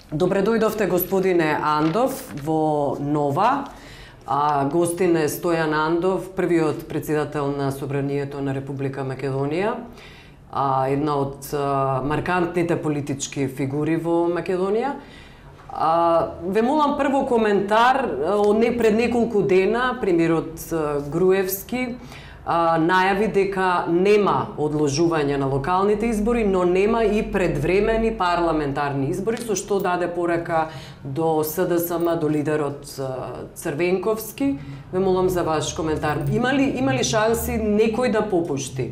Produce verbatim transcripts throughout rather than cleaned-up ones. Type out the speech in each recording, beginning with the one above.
Добре дојдовте, господине Андов, во Нова. А, гостин е Стојан Андов, првиот председател на Собранието на Република Македонија, а, една од а, маркантните политички фигури во Македонија. А, ве молам прво коментар, не пред неколку дена премиерот Груевски а, најави дека нема одложување на локалните избори, но нема и предвремени парламентарни избори, со што даде порака до СДСМ, до лидерот Црвенковски. Ве молам за ваш коментар. Има ли, има ли шанси некој да попушти?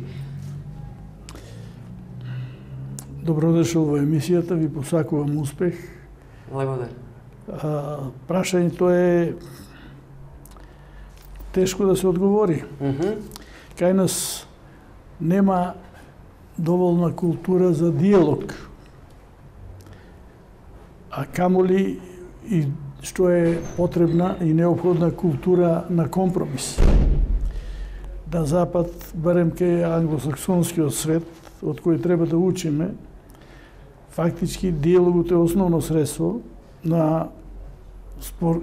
Добродошол во емисијата, ви посакувам успех. Благодарам. Прашањето е тешко да се одговори. Mm -hmm. Кај нас нема доволна култура за диалог, а камоли и што е потребна и необходна култура на компромис. На Запад, барем кај англосаксонскиот свет, од кој треба да учиме, фактички диалогот е основно средство на спор,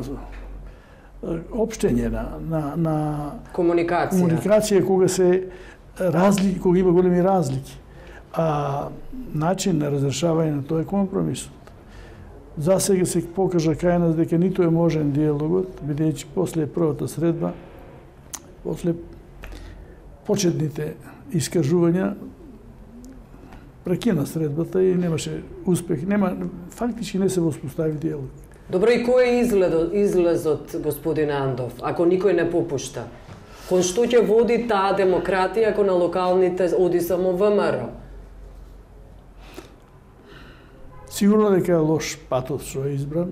општење, на, на, на комуникација. комуникација кога се разлики, кога има големи разлики. А начин на разрешавање на тоа е компромисот. За сега се покажа кај нас дека ниту е можен диалогот, бидејќи после првата средба, после почетните искажувања, прекина средбата и немаше успех. Нема, фактички не се воспостави диалог. Добро, и кој е изгледот, излезот, господин Андов, ако никој не попушта? Кон што ќе води таа демократија ако на локалните оди само ВМРО? Сигурно дека е лош патот што е избран,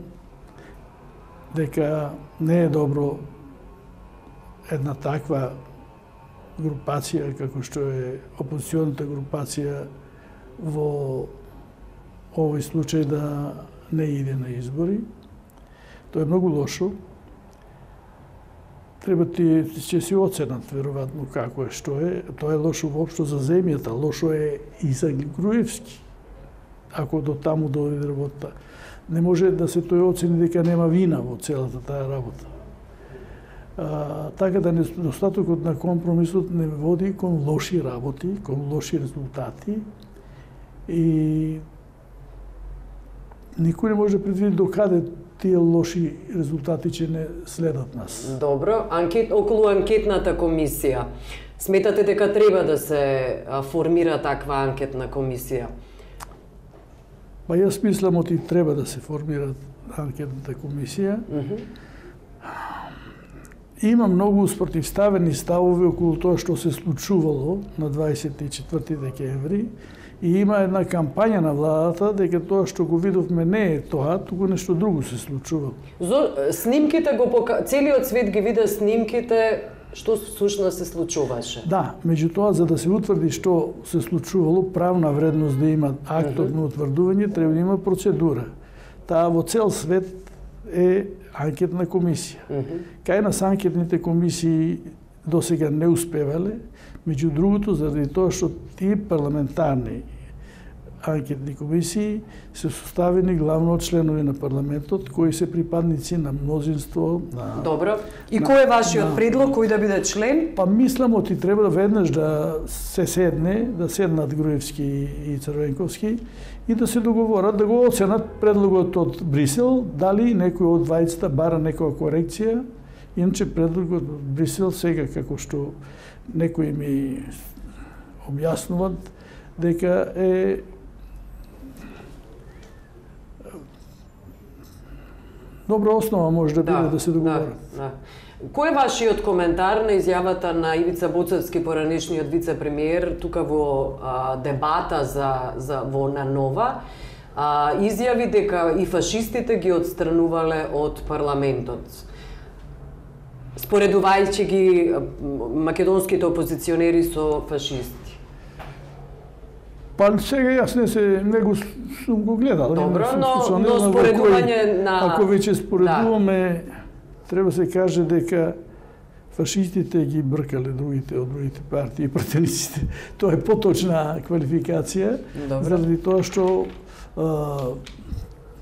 дека не е добро една таква групација како што е опозиционата групација во овој случај да не иде на избори. Тоа е многу лошо. Треба ти ќе си оценат веројатно како е, што е. Тоа е лошо воопшто за земјата, лошо е и за Груевски. Ако до таму дојде работа, не може да се тој оцени дека нема вина во целата таа работа. А, така да недостатокот на компромисот не води кон лоши работи, кон лоши резултати и никој не може да предвиди до каде тие лоши резултати ќе не следат нас. Добро, анкет околу анкетната комисија. Сметате дека треба да се формира таква анкетна комисија? Па јас мислам оти треба да се формира анкетната комисија. Mm -hmm. Има многу спротивставени ставови околу тоа што се случувало на дваесет и четврти декември и има една кампања на владата дека тоа што го видовме не е тоа, туку нешто друго се случувало. Зо, снимките го пока... целиот свет ги вида снимките што всушност се случуваше. Да, меѓутоа за да се утврди што се случувало, правна вредност да има актот mm -hmm. на утврдување, треба да има процедура. Таа во цел свет е анкетна комисија. Mm -hmm. Кај нас анкетните комисии досега не успевале, меѓу другото заради тоа што тие парламентарни анкетни комисии се составени главно од членови на парламентот кои се припадници на мнозинство на... Добро. И на, кој е вашиот на... предлог кој да биде член? Па мислам оти треба да веднаш да се седне, да седнат Груевски и Црвенковски и да се договорат, да го оценат предлогот од Брисел, дали некој од двајцата бара некоја корекција. Иначе предлогот од Брисел сега како што некои ми објаснуваат дека е добра основа може да биде да, да се договорат. Да, да. Кој е вашиот коментар на изјавата на Ивица Боцевски, поранешниот вице-премиер, тука во а, дебата за, за во на Нова, а, изјави дека и фашистите ги отстранувале од парламентот, споредувајќи ги македонските опозиционери со фашисти? Па сега јас не се не го сум го гледал. Добро, но, но споредување на... Ако веќе споредуваме, да. Треба се каже дека фашистите ги бркале другите од другите партии и пратениците. Тоа е поточна квалификација, заради тоа што а,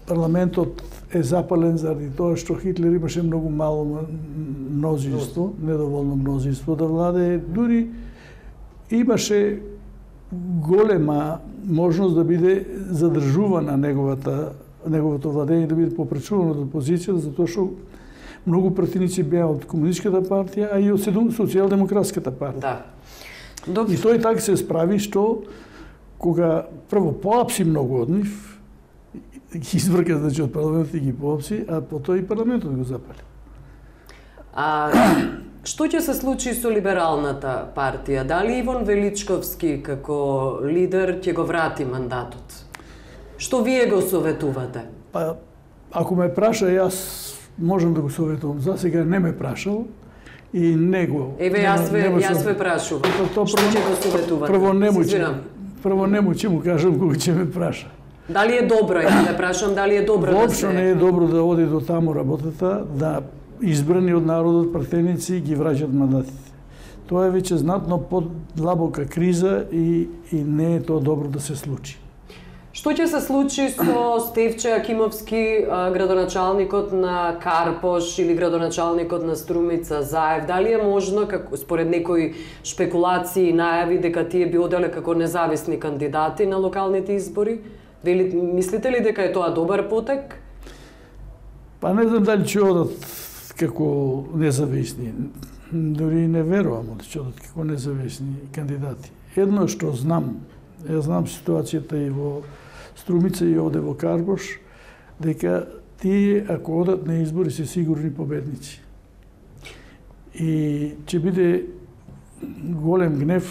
парламентот е запален заради тоа што Хитлер имаше многу мало мнозинство, недоволно мнозинство да владее, дури имаше голема можност да биде задржувана неговата неговото владење, да биде попречувано од опозицијата, затоа што многу противници беа од Комунистичката партија, а и од Социјалдемократската партија. Да. Добро. И тој така се справи што кога прво поапси многу од нив, ги избрка значи од парламентот и ги поапси, а потоа и парламентот го запали. А што ќе се случи со либералната партија? Дали Иван Величковски како лидер ќе го врати мандатот? Што вие го советувате? Па, ако ме праша, јас можам да го советувам. За сега не ме прашал и не го... Еве, јас ве, јас ве прашувам. То, Што ќе го советувате? Прво не му ќе, прво не му ќе му кажам кога ќе ме праша. Дали е добро, ја да прашам, дали е добро да се... Воопшто не е добро да оди до таму работата, да избрани од народот пратеници ги враќат мандатите. Тоа е веќе знатно подлабока криза и, и не е тоа добро да се случи. Што ќе се случи со Стефче Јакимовски, градоначалникот на Карпош или градоначалникот на Струмица Заев? Дали е можно, како, според некои шпекулации и најави, дека тие би оделе како независни кандидати на локалните избори? Вели, мислите ли дека е тоа добар потек? Па не знам дали ќе одат како независни. Дори не верувам да ќе одат како независни кандидати. Едно што знам, ја знам ситуацијата и во Струмица и овде во Карпош, дека тие, ако одат на избори, се сигурни победници. И ќе биде голем гнев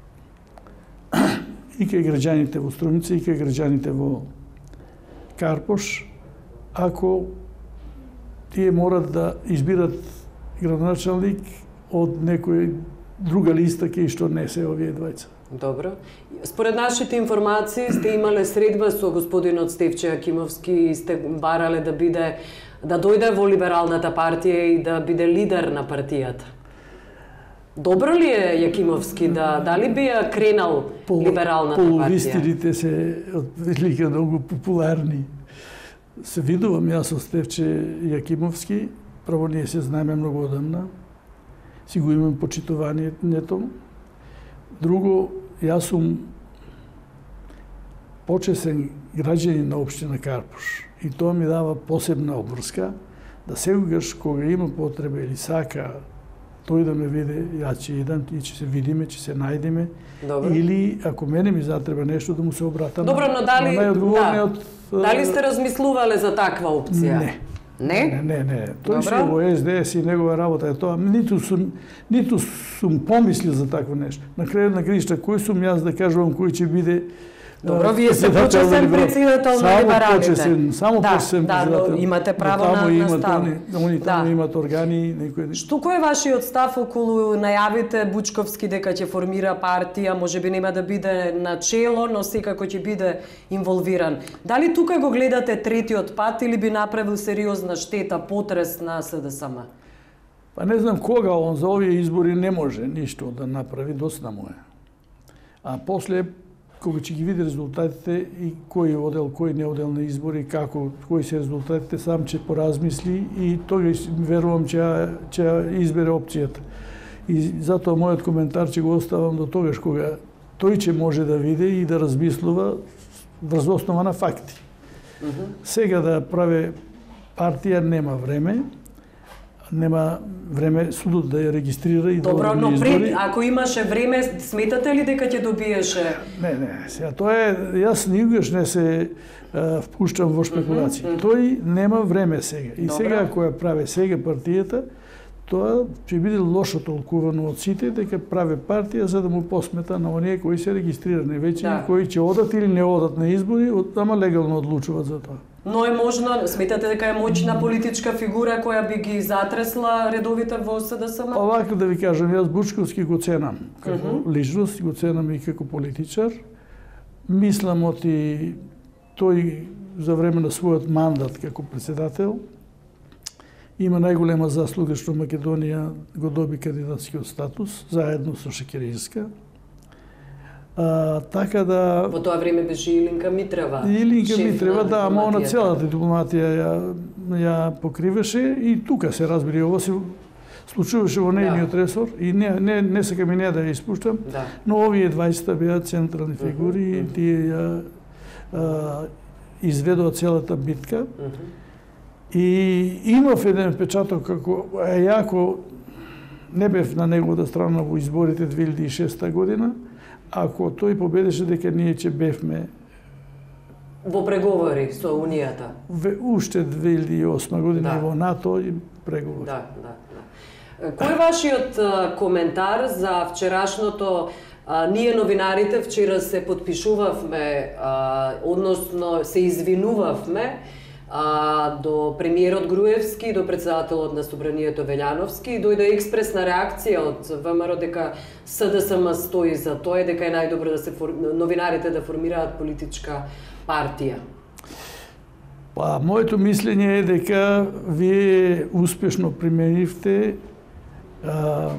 и кај граѓаните во Струмица, и кај граѓаните во Карпош, ако тие морат да избират градоначалник од некој друга листа кај што не се овие двајца. Добро. Според нашите информации сте имале средба со господинот Стефче Јакимовски и сте барале да биде да дојде во либералната партија и да биде лидер на партијата. Добро ли е Јакимовски да дали би ја кренал Пол, либералната партија? Полувистините се отвелика многу популарни. Се видувам јас со Стефче Јакимовски, прво ние се знаеме многу одамна, си го имам почитувањето. Друго, јас сум почесен граѓанин на општина Карпош и тоа ми дава посебна обврска да секогаш кога има потреба или сака тој да ме види, ја ќе идам и ќе се видиме, ќе се најдеме. Добро. Или ако мене ми затреба нешто да му се обратам. Добро, но дали да, од, дали сте размислувале за таква опција? Не. Не? Не, не, не. Тој се во Ес Де Ес и негова работа е тоа. Ниту сум, ниту сум помислил за такво нешто. На крајот на краишта, кој сум јас да кажувам кој ќе биде. Добро, вие сте почесен председател на либералите. Само почесен, само да, почесен да, председател. Но имате право на, на став. Они, они таму да. Имат органи, некој. Што кој е вашиот став околу најавите Бучковски дека ќе формира партија, можеби нема да биде на чело, но секако ќе биде инволвиран. Дали тука го гледате третиот пат или би направил сериозна штета, потрес на С Д С М? Па не знам кога он за овие избори не може ништо да направи, доста му е. А после кога ќе ги види резултатите и кој одел, кој не одел на избори, како, кои се резултатите, сам ќе поразмисли и тогаш верувам ќе ќе избере опцијата. И затоа мојот коментар ќе го оставам до тогаш кога тој ќе може да види и да размислува врз основа на факти. Mm -hmm. Сега да прави партија нема време, нема време судот да ја регистрира и Добро, да но избори. пред, ако имаше време, сметате ли дека ќе добиеше? Не, не, сега тоа е, јас никогаш не се а, впуштам во шпекулации. Mm -hmm. Тој нема време сега. И Добро. Сега ако ја прави сега партијата, тоа ќе биде лошо толкувано од сите дека прави партија за да му посмета на оние кои се регистрирани веќе да. И кои ќе одат или не одат на избори, ама легално одлучуваат за тоа. Но е можно, сметате дека е моćна политичка фигура која би ги затресла редовите во С Д С М? Овако да ви кажам, јас Бучковски го ценам како uh -huh. личност, го ценам и како политичар. Мислам оти тој за време на својот мандат како председател има најголема заслуга што Македонија го доби кандидатскиот статус заедно со Шекеринска. А, така да... Во тоа време беше Илинка Митрева. Илинка шеф Митрева, на да, ама она дипломатијата. целата дипломатија ја, ја покриваше и тука се разбери, ово се случуваше во нејниот Да. ресор и не, не, не сакам и не да ја испуштам, Да. но овие дваесет беа централни фигури и тие ја а, изведоа целата битка. И имав еден печаток како е јако не бев на неговата страна во изборите две илјади и шеста година, ако тој победеше дека ние ќе бевме Во преговори со Унијата. ве, уште две илјади и осма година Да. во НАТО и преговори. Да, да, да. Кој е вашиот а, коментар за вчерашното а, ние новинарите вчера се потпишувавме, а, односно се извинувавме а, до премиерот Груевски и до председателот на Собранието Велјановски и дојде експресна реакција од ВМРО дека СДСМ стои за тоа и дека е најдобро да се фор... новинарите да формираат политичка партија. Па, моето мислење е дека вие успешно применивте а,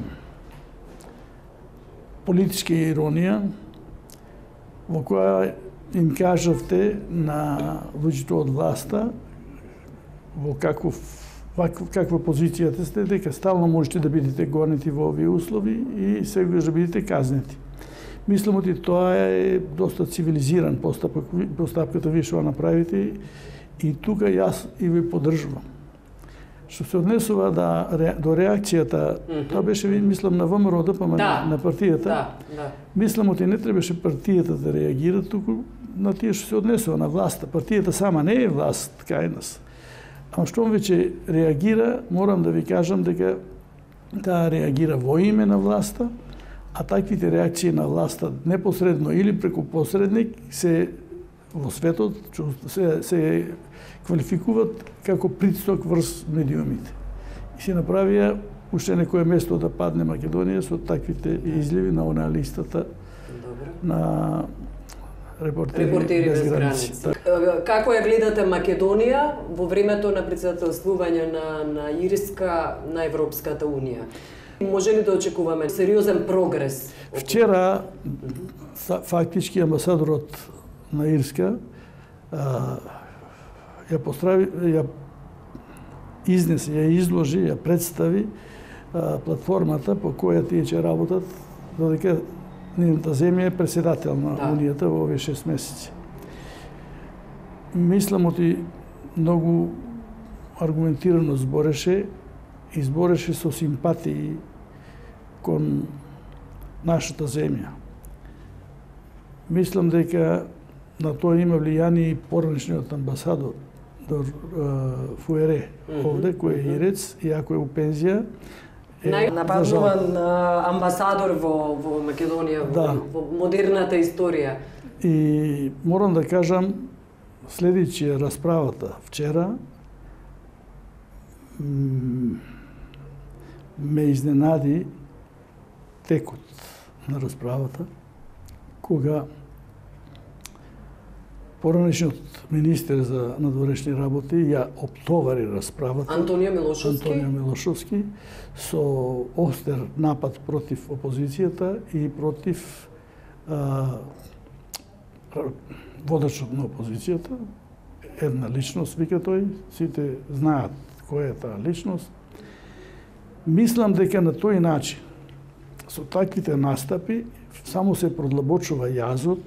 политичка иронија во која им кажавте на луѓето од власта во каков, каква позицијата сте, дека стално можете да бидете гонети во овие услови и секогаш да бидете казнети. Мислам оти тоа е доста цивилизиран постапок, постапката вие што направите и тука јас и ви поддржувам. Што се однесува да, до реакцијата, mm -hmm. тоа беше, мислам, на ВМРО, па да, на, на партијата. Да, да. Мислам, оти не требаше партијата да реагира, туку на тие што се однесува на власта. Партијата сама не е власт кај нас. Ама штом веќе реагира, морам да ви кажам дека таа реагира во име на власта, а таквите реакции на власта непосредно или преку посредник се во светот се, се квалификуваат како притисок врз медиумите. И се направија уште некое место да падне Македонија со таквите изливи на она листата Добре. на Репортери, Репортери без, без граници. граници. Како ја гледате Македонија во времето на претседателствување на, на Ирска на Европската Унија? Може ли да очекуваме сериозен прогрес? Вчера, фактички амбасадорот на Ирска а, ја пострави, ја изнесе, ја изложи, ја представи а, платформата по која тие ќе работат, додека нивната земја е председател на да. Унијата во овие шест месеци. Мислам оти многу аргументирано збореше и збореше со симпатии кон нашата земја. Мислам дека на тоа има влијание и поранешниот амбасадор Фуере mm -hmm. овде, кој е ирец, иако е у пензија. Најнападнуван амбасадор во, во Македонија, да. во, во модерната историја. И морам да кажам, следејќи расправата вчера, ме изненади текот на расправата, кога поранешниот министер за надворешни работи ја оптовари расправата Антонио Милошовски, Антонио Милошовски со остер напад против опозицијата и против а, водачот на опозицијата, една личност, вика тој, сите знаат која е таа личност. Мислам дека на тој начин, со таквите настапи, само се продлабочува јазот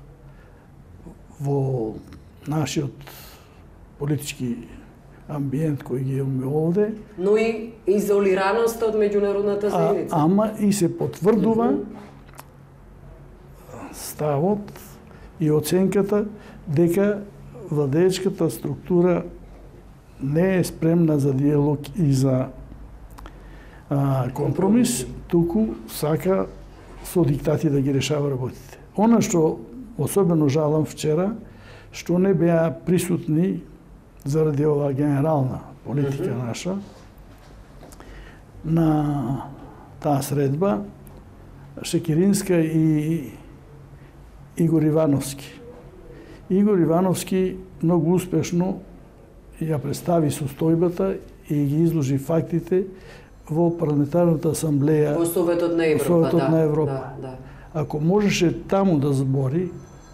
во нашиот политички амбиент кој ги имаме овде. Но и изолираноста од меѓународната заедница. А, ама и се потврдува mm -hmm. ставот и оценката дека владеечката структура не е спремна за диалог и за а, компромис, туку сака со диктати да ги решава работите. Она што особено жалам вчера, што не беа присутни заради оваа генерална политика mm -hmm. наша на таа средба Шекеринска и Игор Ивановски. Игор Ивановски многу успешно ја представи состојбата и ги изложи фактите во парламентарната асамблеја во Советот на Европа. Советот да, на Европа. Да, да. ако можеше таму да збори,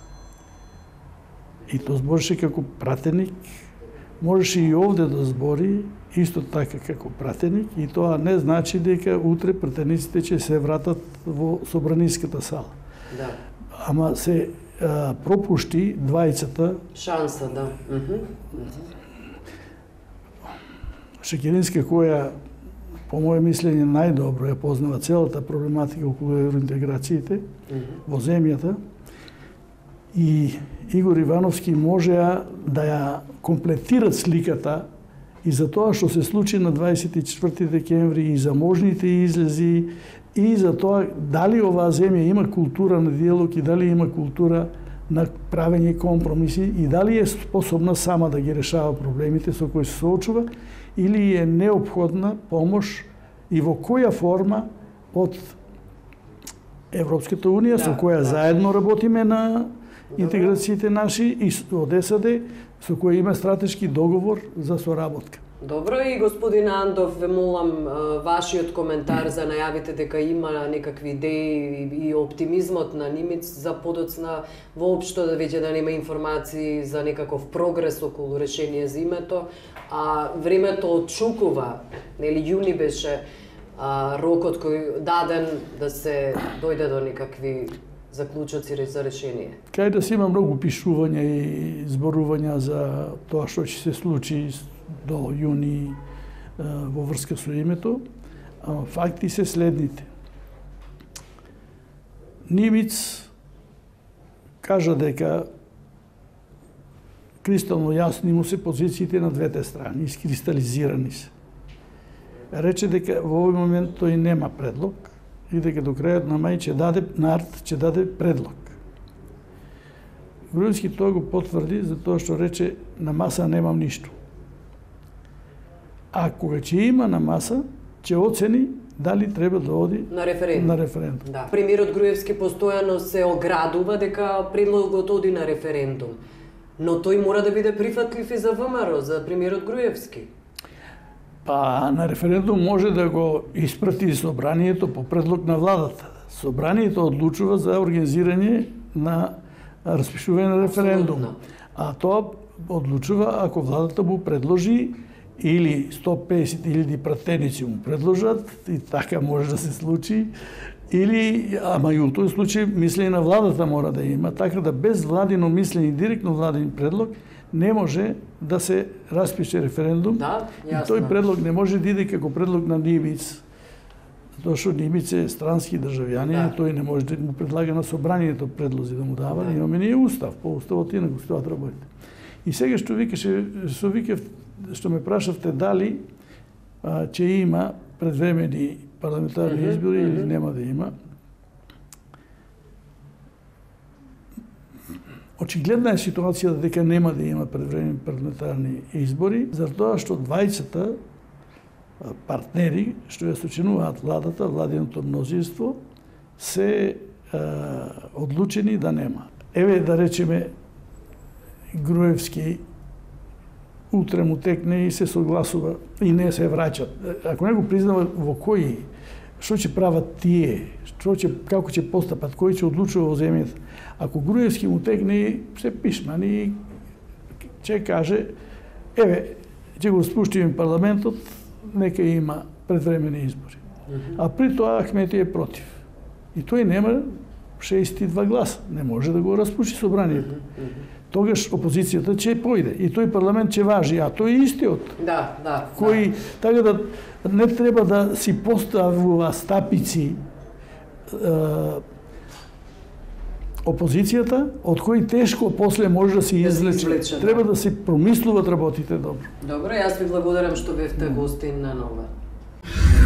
и то збореше како пратеник, можеше и овде да збори, исто така како пратеник, и тоа не значи дека утре пратениците ќе се вратат во собраниската сала. Да. Ама се а, пропушти двајцата шанса, да. Шекеринска, која по моје мислење најдобро ја познава целата проблематика околу евроинтеграциите во земјата, и Игор Ивановски можеа да ја комплетират сликата и за тоа што се случи на дваесет и четврти декември, и за можните излези, и за тоа дали оваа земја има култура на диалог и дали има култура на правење компромиси и дали е способна сама да ги решава проблемите со кои се соочува, или е неопходна помош и во која форма од Европската Унија, да, со која да. заедно работиме на интеграциите наши, и од САД, со која има стратешки договор за соработка. Добро, и господин Андов, ве молам вашиот коментар за најавите дека има некакви идеи и оптимизмот на Нимиц за подоцна воопшто да веќе да нема информации за некаков прогрес околу решение за името, а времето отчукува, нели јуни беше а, рокот кој даден да се дојде до некакви заклучоци за решение. Кај да се има многу пишувања и зборувања за тоа што ќе се случи до јуни во врска со името, а факти се следните. Нимиц кажа дека кристално јасни му се позициите на двете страни, искристализирани се. Рече дека во овој момент тој нема предлог и дека до крајот на мај ќе даде нарт ќе даде предлог. Груевски тоа го потврди за тоа што рече на маса немам ништо. А кога ќе има на маса, ќе оцени дали треба да оди на референдум. На референдум. Да. Премиерот Груевски постојано се оградува дека предлогот оди на референдум. Но тој мора да биде прифатлив и за ВМРО, за премиерот Груевски. Па на референдум може да го испрати собранието по предлог на владата. Собранието одлучува за организирање на распишување на референдум. Абсолютно. А тоа одлучува ако владата му предложи или сто песет илјади пратеници му предложат, и така може да се случи, или, ама и у тој случај мислење на владата мора да има, така да без владино мислење, директно владин предлог, не може да се распише референдум. Да, и тој предлог не може да иде како предлог на Нимиц, затоа што Нимиц е странски државјанин, да. Тој не може да му предлага на собранието предлози да му дава, да. Имаме ние устав, по уставот инаку стоат работите. И сега што викаше, што викав, што ме прашавте дали а, ќе има предвремени парламентарни mm-hmm, избори mm-hmm. или нема да има. Очигледна е ситуацијата дека нема да има предвремени парламентарни избори, затоа што двајцата партнери што ја сочинуваат владата, владиното мнозинство, се а, одлучени да нема. Еве да речеме Груевски утре му текне и се согласува и не се враќат. Ако не го признава во кои, што ќе прават тие, што ќе, како ќе постапат, кој ќе одлучува во земјата. Ако Груевски му текне, се пишмани и ќе каже, еве, ќе го спуштиме парламентот, нека има предвремени избори. Mm-hmm. А при тоа Ахмети е против. И тој нема шеесет и два гласа. Не може да го распушти собранието. Mm-hmm. Тогаш опозицијата ќе појде и тој парламент ќе важи, а тој е истиот. Да, да. Кој, да. Така да не треба да си поставува стапици е, опозицијата, од кои тешко после може да се извлече. Да. Треба да се промислуваат работите добро. Добро, јас ви благодарам што бевте гостин на Нова.